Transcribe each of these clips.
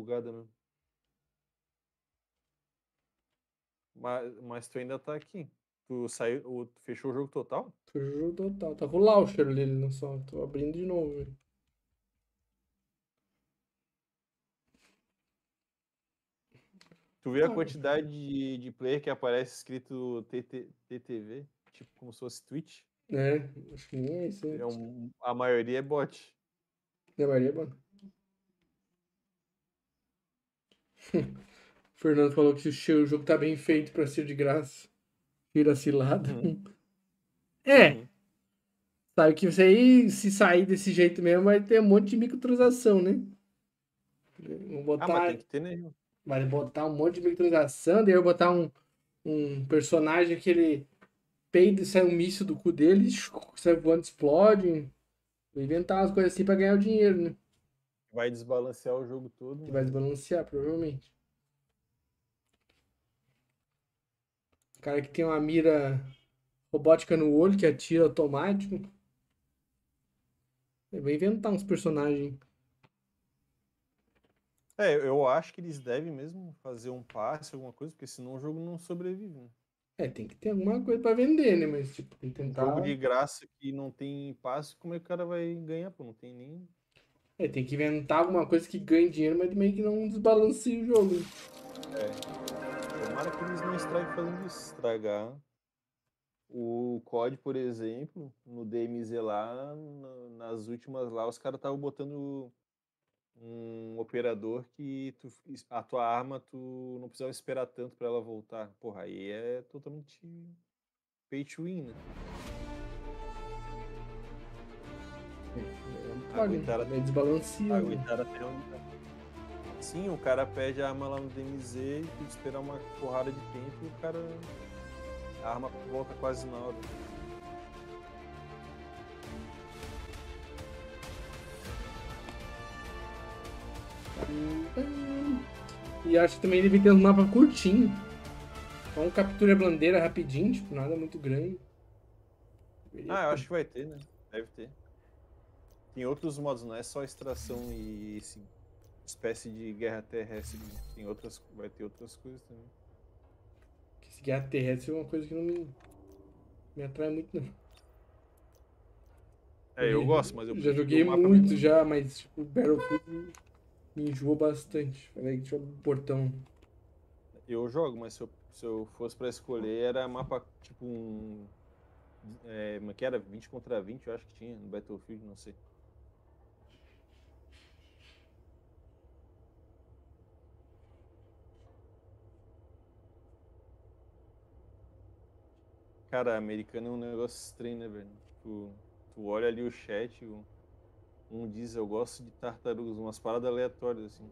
bugada mesmo. Mas tu ainda tá aqui. Tu saiu, tu fechou o jogo total? Foi o jogo total. Tá com o launcher ali no só. Tô abrindo de novo, velho. Tu vê a Ah, quantidade de player que aparece escrito TTV, tipo como se fosse Twitch? é, acho que nem é isso, né? A maioria é bot. Da Maria, mano. O Fernando falou que o jogo tá bem feito pra ser de graça. Vira cilada. Uhum, É, uhum. sabe que você aí, se sair desse jeito mesmo, vai ter um monte de microtransação, né? Vou Ah, mas botar, tem que ter, né? vai botar um monte de microtransação, daí eu vou botar um personagem que ele peida e sai um míssil do cu dele, sai voando, explode. Vou inventar umas coisas assim pra ganhar o dinheiro, né? Vai desbalancear o jogo todo, Que vai mano. desbalancear, provavelmente. O cara que tem uma mira robótica no olho, que atira automático. Eu vou inventar uns personagens. É, eu acho que eles devem mesmo fazer um passe, alguma coisa, porque senão o jogo não sobrevive, né? É, tem que ter alguma coisa pra vender, né? Mas, tipo, tem que Um jogo tentar. de graça que não tem passe, como é que o cara vai ganhar, pô? Não tem nem. É, tem que inventar alguma coisa que ganhe dinheiro, mas também que não desbalanceie o jogo. É, tomara que eles não estraguem fazendo isso. Estragar o COD, por exemplo, no DMZ lá, nas últimas lá, os caras estavam botando um operador que a tua arma tu não precisava esperar tanto pra ela voltar. Porra, aí é totalmente pay to win, né? É, não pode, Aguentar né? até, Desbalanceia. aguentar até onde dá. Sim, o cara pede a arma lá no DMZ e tem que esperar uma porrada de tempo e o cara. A arma volta quase na hora. E acho que também deve ter um mapa curtinho. Só um captura a bandeira rapidinho, tipo, nada muito grande. Deveria Ah, eu ter. acho que vai ter, né? Deve ter. Tem outros modos, não é só extração e esse espécie de guerra terrestre. Tem outras, vai ter outras coisas também. Que esse guerra terrestre é uma coisa que não me atrai muito, não. É, eu gosto, mas eu Já prefiro o joguei mapa muito menor. já, mas tipo, Battlefield me enjoou bastante. Falei que tinha um portão. Eu jogo, mas se eu fosse pra escolher, era mapa tipo um. Como é que era? 20 contra 20, eu acho que tinha no Battlefield, não sei. Cara, americano é um negócio estranho, né, velho? Tipo, tu olha ali o chat, um diz eu gosto de tartarugas, umas paradas aleatórias, assim.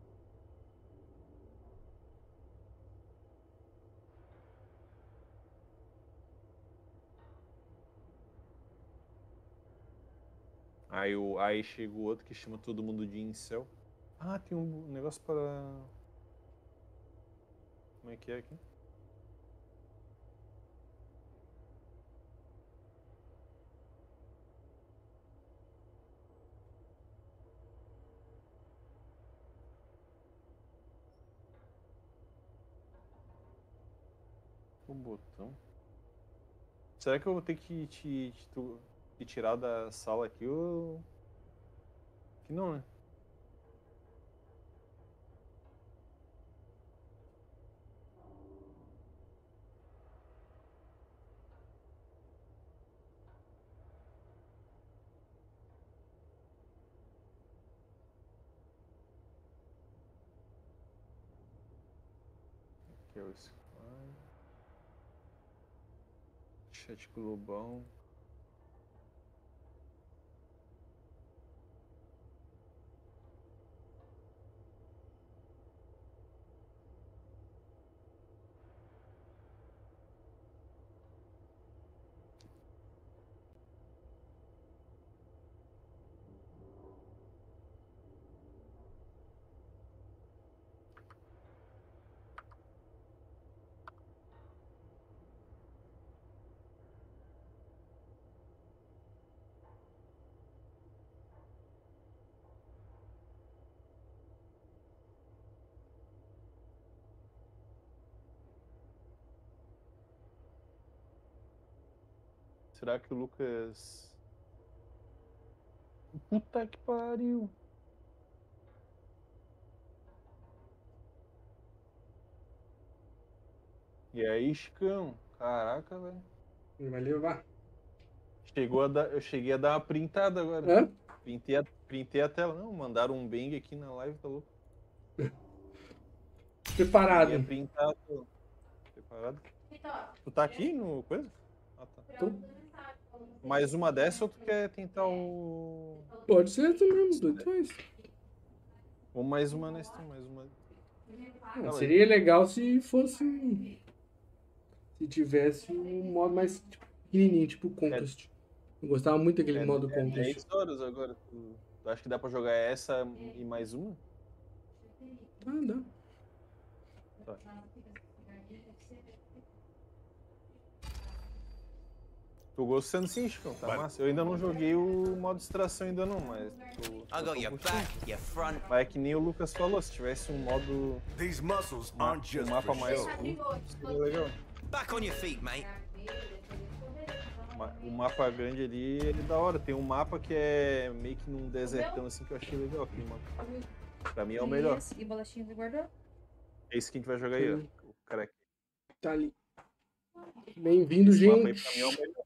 Aí chega o outro que chama todo mundo de incel. Ah, tem um negócio para. Como é que é aqui? O botão. Será que eu vou ter que te tirar da sala aqui ou. Que não, né? Aqui é o Squad. Chat global. Será que o Lucas... Puta que pariu. E aí, Chicão? Caraca, velho. Ele vai levar. Eu cheguei a dar uma printada agora. Hã? Printei a tela. Não, mandaram um bang aqui na live, tá louco? Cheguei a Preparado. printar. Preparado? Tu tá aqui no coisa? Ah, tá. Tô. Mais uma dessa ou tu quer tentar o... Pode ser também, os dois faz. Ou mais uma nesse, mais uma. Ah, seria legal se fosse. Se tivesse um modo mais tipo, pequenininho, tipo Conquest. Eu gostava muito daquele modo Conquest. 10 horas agora. Tu acha que dá pra jogar essa e mais uma? Ah, dá. Tá. Tô gostando sim, Chico. Tá massa. Eu ainda não joguei o modo distração ainda não, mas... I got your back, your front. Mas é que nem o Lucas falou, se tivesse um modo... These muscles aren't Um just mapa for mais show. curto, seria legal. Back on your feet, mate. O mapa grande ali, ele é da hora. Tem um mapa que é meio que num desertão assim que eu achei legal aquele mapa. Pra mim é o melhor. E bolachinha de guardou? É isso que a gente vai jogar aí, ó. O cara aqui. Tá ali. Bem-vindo, Esse mapa aí gente. pra mim é o melhor.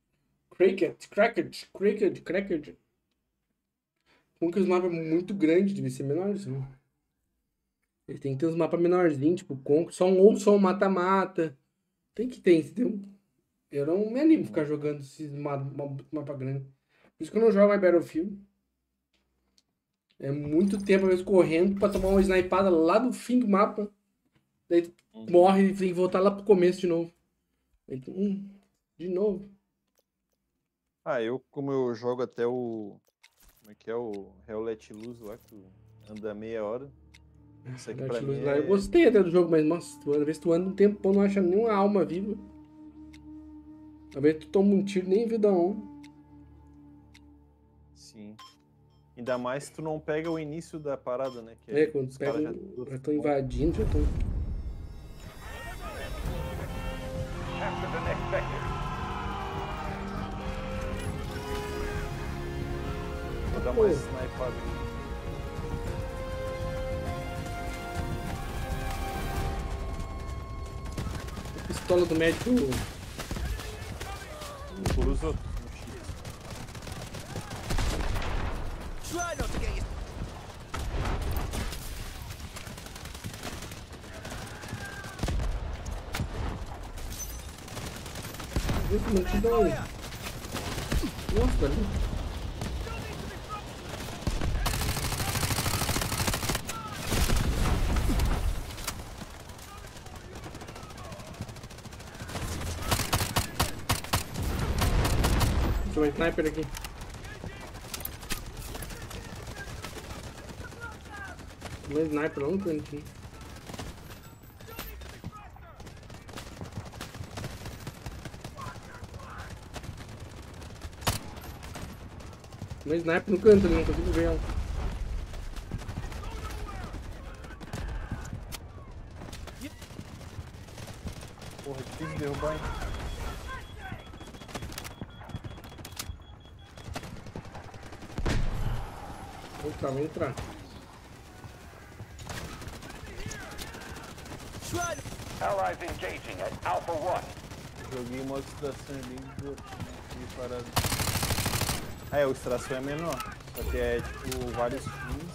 Cracked. Com que os mapas muito grandes, devia ser menores, né? Ele tem que ter uns mapas menorzinhos, tipo Conquer, só um mata-mata. Tem que ter, entendeu? Eu não me animo a ficar jogando esses mapa grande. Por isso que eu não jogo mais Battlefield. É muito tempo, às vezes, correndo pra tomar uma snipada lá do fim do mapa. Daí tu morre e tem que voltar lá pro começo de novo. Aí tu, de novo. Ah, como eu jogo até o... Como é que é o Hell Let Loose lá, que tu anda meia hora. Isso aqui pra mim Eu gostei até do jogo, mas nossa, às vezes tu anda um tempão, não acha nenhuma alma viva. Às vezes tu toma um tiro nem vida on. Sim. Ainda mais se tu não pega o início da parada, né? Que É, quando os pega, caras já estão invadindo, já estão... Capture the next sector. Vou dar mais snipada aqui. A pistola do médico... Pula os outros no X. Try not to get your... Esse não te dá um... Nossa, velho. Deixa eu ver o sniper aqui. Não é sniper, não, cantinho. Não é sniper no canto ali, não consigo ver ela. Porra, difícil derrubar, hein? Vai entrar. Try to... Allies engaging at Alpha 1. Joguei o modo extração ali e parado. Ah, o extração é menor. Só que é tipo vários times.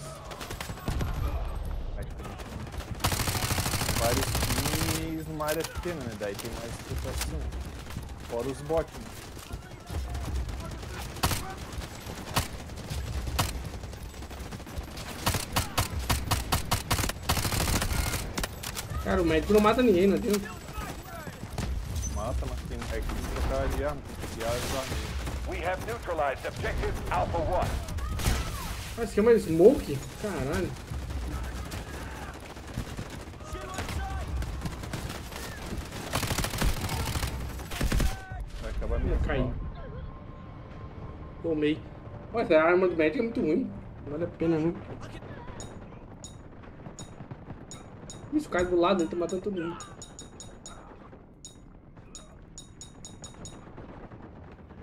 Vários times numa área pequena, né? Daí tem mais extração. Fora os bots, né? Cara, o médico não mata ninguém, não adianta. Mata, mas tem que trocar de arma, tem que criar as armas. We have neutralized objective Alpha 1. Ah, isso aqui é uma smoke? Caralho. Vai acabar mesmo. Caí. Tomei. Olha, essa arma do médico é muito ruim. Não vale a pena, não. Isso, cai do lado, ele tá matando todo mundo.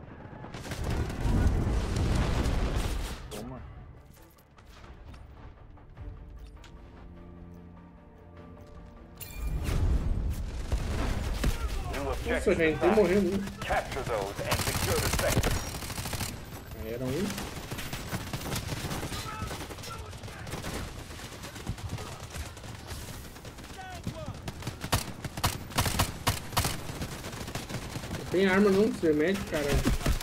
Nossa, gente, tem morrendo. Né? Capture those and secure the sector. Era um. Não tem arma não, ser médico, caralho.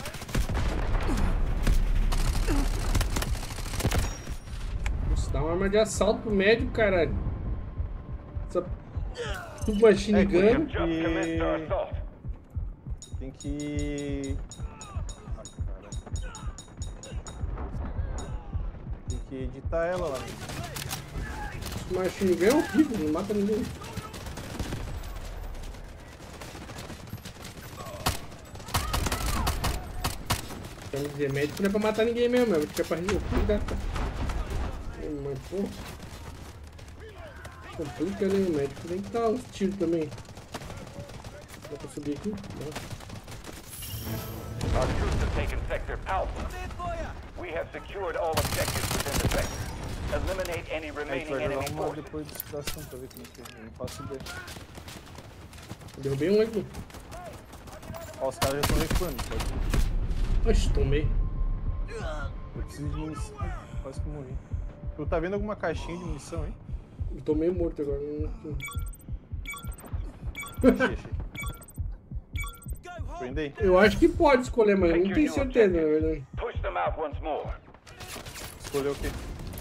Nossa, dá uma arma de assalto pro médico, caralho. Essa submachine gun. Just commenced our assault. Tem que. Ah, cara. Tem que editar ela lá. Submachine gun é horrível, não mata ninguém. Quer dizer, médico não é pra matar ninguém mesmo, é pra resolver. Mas, pô. Complica, né, o médico? Tem que dar uns tiros também. Dá pra subir aqui? Não. Our troops have taken sector Alpha. We have secured all objectives within the sector. Eliminate any A gente remaining vai jogar enemy uma forces. depois de distração pra ver como que é. Eu não faço ideia. Derrubei um aqui. Ó, os caras já estão recuando. Pode ir. Oxe, tomei. Eu preciso de munição. Ai, quase que eu morri. Tu tá vendo alguma caixinha de munição, hein? Eu tô meio morto agora. Achei. Prendei. Eu acho que pode escolher, mas eu não tenho certeza, na verdade. Push them out once more. Escolheu o quê?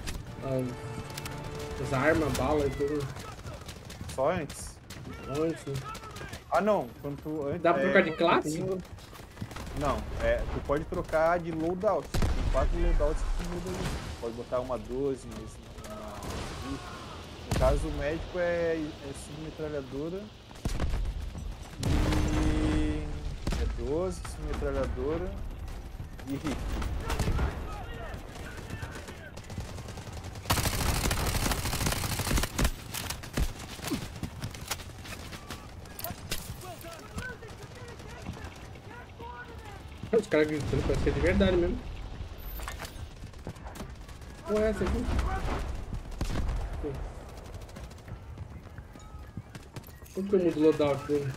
As armas, bala e tudo. Só antes? Antes, né? Ah, não. Quando tu, antes, Dá pra trocar de classe? Não, tu pode trocar de loadout. Tem 4 loadouts que tu muda ali. Pode botar uma 12, mas uma... No caso, o médico é submetralhadora e... é 12, submetralhadora e rifle. Os caras gritando, parece que é de verdade mesmo. Qual é essa aqui? Como que eu mudo o loadout dele?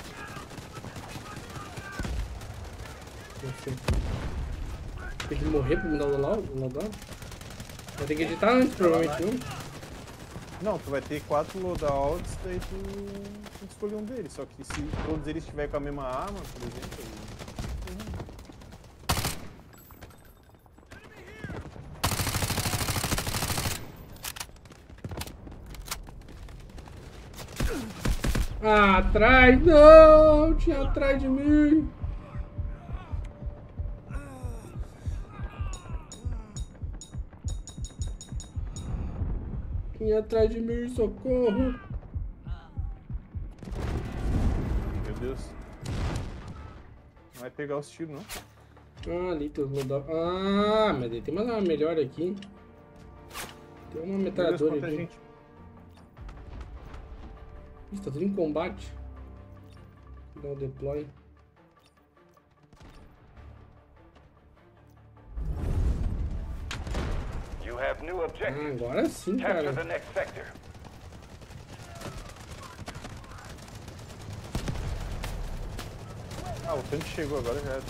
Não sei. Tem que morrer pra mudar o loadout? Vai ter que editar antes, provavelmente, não? Não, tu vai ter 4 loadouts, daí tu tem que escolher um deles. Só que se todos eles estiverem com a mesma arma, por exemplo... Ah, atrás, não! Tinha atrás de mim! Tinha atrás de mim, socorro! Meu Deus. Não vai pegar os tiros, não. Ah, ali tem os loadout. Ah, mas tem mais uma melhor aqui. Tem uma metralhadora quanta aqui. gente. Isso, tá tudo em combate. Dá o deploy. You have new Ah, objectives. agora sim, Capture cara. the next sector. Ah, o tanque chegou agora já.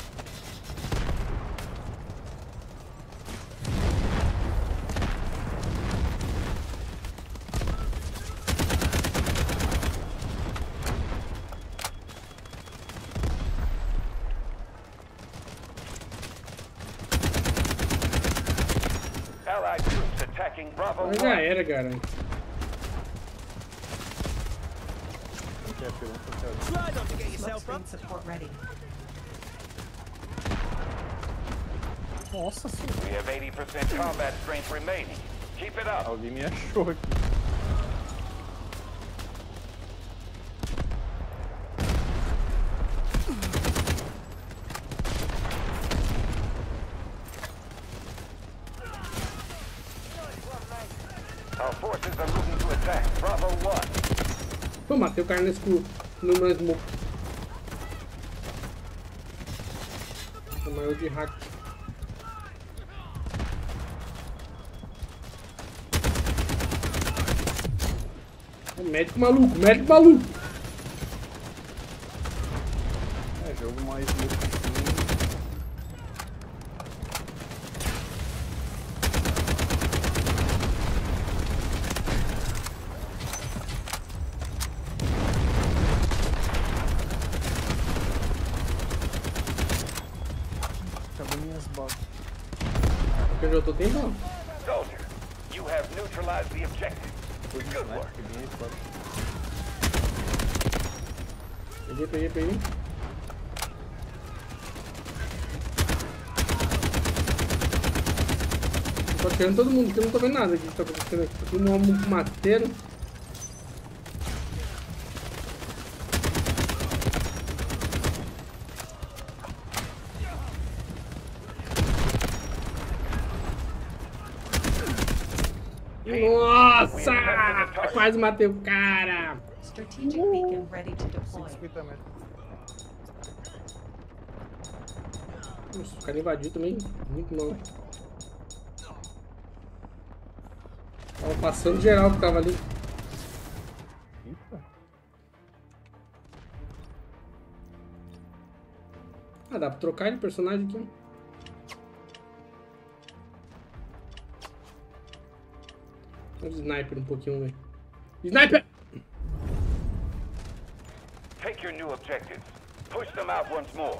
Allied troops attacking Bravo Mas 1. já era, cara. Não quer pegar, não quer. Try not to get yourself Smoke up. screen support ready. Nossa senhora. We have 80% combat strength remaining. Keep it up. Alguém me achou aqui. Our forces are moving to attack Bravo 1. Pô, matei o cara no meu smoke. O maior de hack. Médico maluco, médico maluco. onde eu tô tem bala. Soldier, you have neutralized the objective. Good work. Peguei. Tô atirando todo mundo, porque eu não tô vendo nada aqui que tá acontecendo aqui. Tá tudo um mateiro. Nossa! Quase matei o cara! Strategic beacon ready to deploy. 50 metros. Nossa, o cara invadiu também. Muito mal. Tava passando geral que tava ali. Eita. Ah, dá pra trocar de personagem aqui. Olha o sniper um pouquinho, velho. Sniper! Take your new objectives. Push them out once more.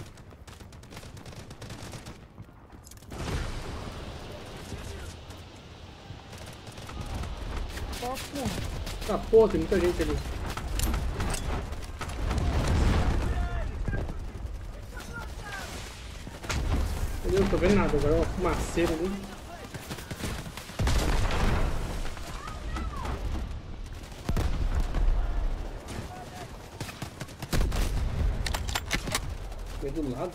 Ah, porra, tem muita gente ali. Meu Deus, não tô vendo nada. Agora é uma fumaceira ali. Vem do lado.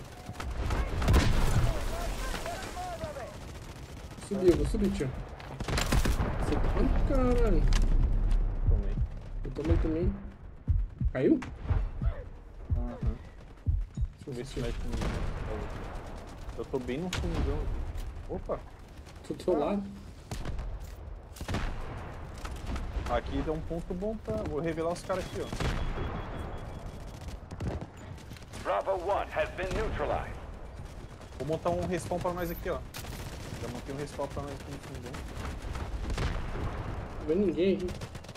Subiu, vou subir, tio. Ai, caralho. Tomei. Eu tomei também. Caiu? Aham. Deixa eu ver se mexe comigo. Eu tô bem no fundão aqui. Opa! Tô do seu lado. Aqui dá um ponto bom pra... Vou revelar os caras aqui, ó. Bravo 1 has been neutralized. Vou montar um respawn pra nós aqui, ó. Já montei um respawn pra nós aqui no fundão. Não vê ninguém aqui.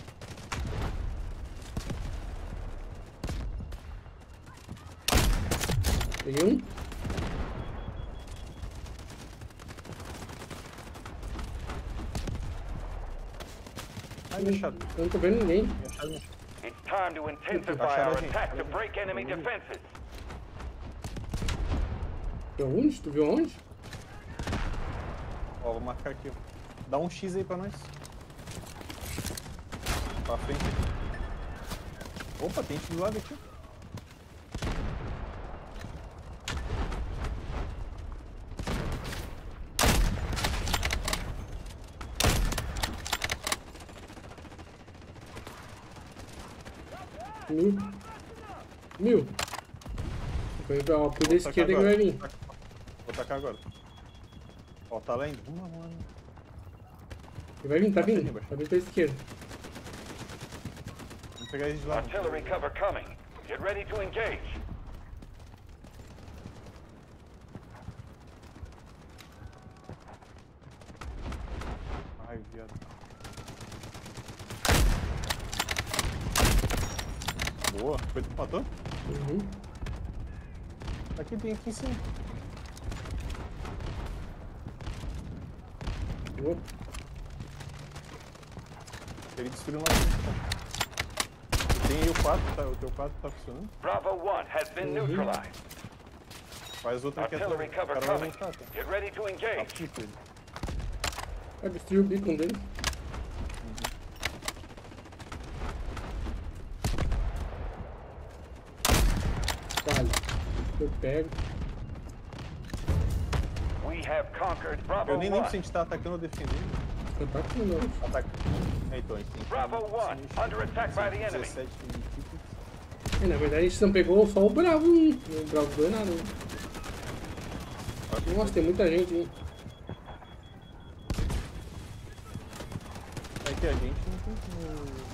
Peguei um. Ai, me acharam. Eu não tô vendo ninguém. Me acharam, me acharam. It's time to intensify Acharam our a gente, attack acharam to a gente. break enemy defenses. Deu onde? Tu viu onde? Ó, vou marcar aqui, ó. Dá um X aí pra nós. Pra frente aqui. Opa, tem gente do lado aqui. Mil. Ó, por da esquerda que vai vir. Vou tacar agora. Ó, tá lá indo. Vamos lá, vamos lá. Ele vai vir, tá Baixa vindo. ali, baixa. Tá vindo pra esquerda. Vamos pegar eles de lá. Artillery cover coming. Get ready to engage. Ai, viado. Boa. Foi tu que matou? Uhum. Aqui tem aqui sim. Boa. Ele destruiu lá dentro. Tem aí o 4, tá? O teu 4 tá funcionando. Bravo 1 has been neutralized. Faz outra aqui Artillery atrás. O cover cara vai coming. voltar, tá? Get ready to Tá engage. puto ele. Vai destruir o beacon dele. Vale. Eu pego. We have conquered Bravo Eu nem lembro 1. se a gente tá atacando ou defendendo. Eu tô aqui não. Ataca. É, então, a gente tem que... Bravo 1 under attack by the enemy. 17 equipes. Na verdade a gente não pegou só o Bravo 1. O Bravo 2 nada. Né? Nossa, tem muita gente aí. É que a gente não tem como...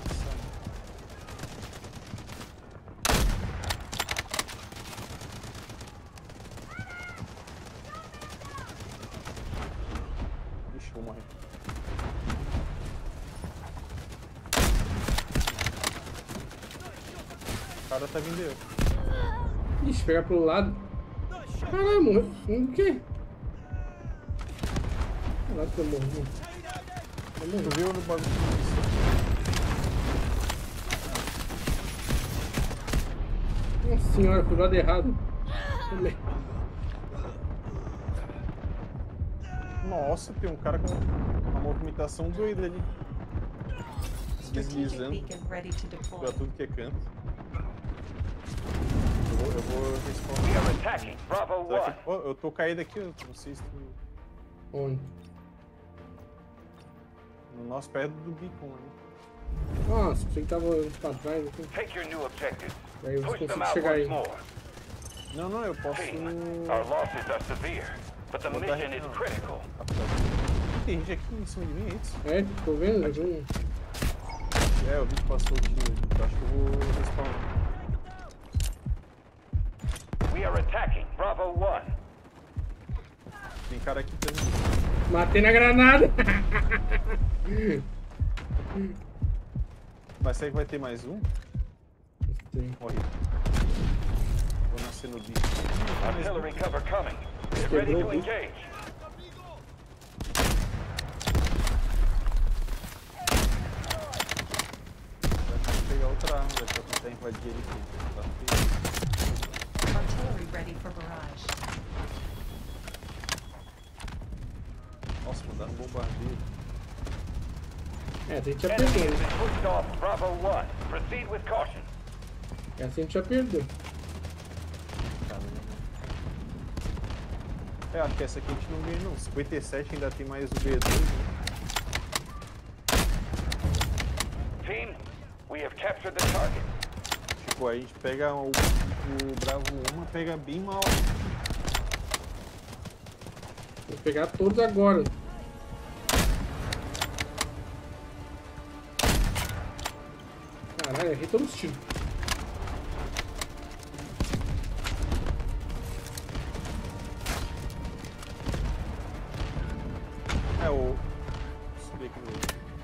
Ixi, vou morrer. O cara tá vindo eu. Ixi, pegar pro lado. Caralho, morreu. O quê? Quase que eu morri. Eu morri. Tu viu no bagulho? Nossa senhora, fui do lado errado. Tomei. Nossa, tem um cara com uma movimentação doida ali. Strategic Deslizando beacon ready to deploy. pra tudo que é canto. Eu vou We responder. are attacking Bravo 1. Oh, eu tô caído aqui, eu não sei se tu... Onde? No nosso pé do beacon ali. Nossa, pensei que tava pra trás aqui. Take your new objectives. Aí eu Push them consigo out chegar once aí. more. Não, eu posso... Team, our losses are severe, but the Botar mission is não. critical. Tem gente aqui em cima de mim, é isso? É, tô vendo? Eu vi. É, eu vi que passou o tiro ali. Eu acho que eu vou respawnar. We are attacking Bravo 1. Tem cara aqui também. Matei na granada! Mas será que vai ter mais um? Sim. Morri. Vou nascer no bicho. Artillery cover coming. Get ready to Quebrou o bico. engage. Vai pegar outra arma, vai tentar invadir ele aqui. Tá feio. Artillery ready for barrage. Nossa, mandaram um bombardeio. É, a gente já Enemy perdeu. has been pushed off Bravo 1. Proceed with caution. Essa a gente já perdeu. É, acho que essa aqui a gente não ganha não. 57 ainda tem mais o B2, né? Team, we have captured the target. Tipo, a gente pega o Bravo 1, pega bem mal. Vou pegar todos agora. Caralho, errei todos os tiros. É, o... Subir aqui no...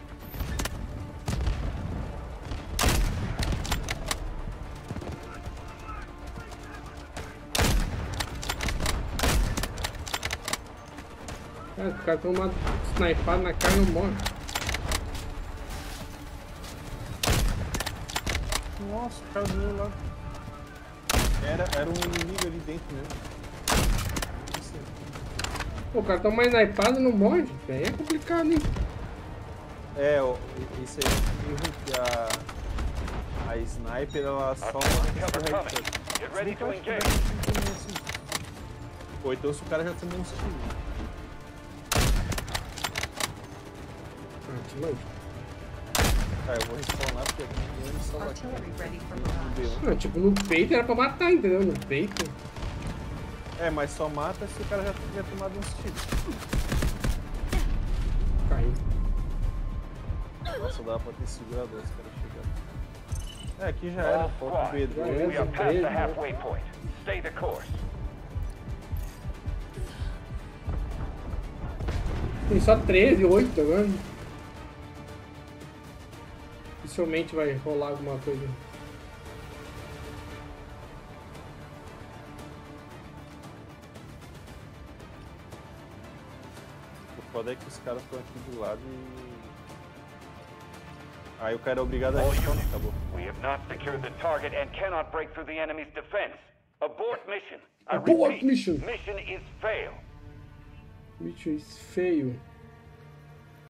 Cara, o cara toma uma snipada na cara e não morre. Nossa, o cara do meu lado. Era um inimigo ali dentro mesmo. Assim. Pô, o cara toma uma snipada e não morre. Aí é complicado, hein? É, isso aí é meio ruim, que a sniper ela só Artillery mata cover se o coming. headshot. Get ready to Eu acho que engage. dá pra assim. Ou então se o cara já tá dando uns tiros. Ah, que lógico. Tá, eu vou respawnar porque aqui eles são aqui Artillery ready for no barrage. B1. Não, tipo, no peito era pra matar, entendeu? No peito. É, mas só mata se o cara já tiver tomado uns tiros. Caiu. Nossa, dava pra ter segurado os caras chegaram. É, aqui já era, All falta o squad, B2. we are past the halfway point. Stay the course. Tem só 13, 8 agora. Dificilmente vai rolar alguma coisa. O foda é que os caras estão aqui do lado e... Aí o cara é obrigado a All respawnar, units, acabou. we have not secured the target and cannot break through the enemy's defense. Abort mission. I Abort repeat, mission. Mission is failed. Bicho, isso feio.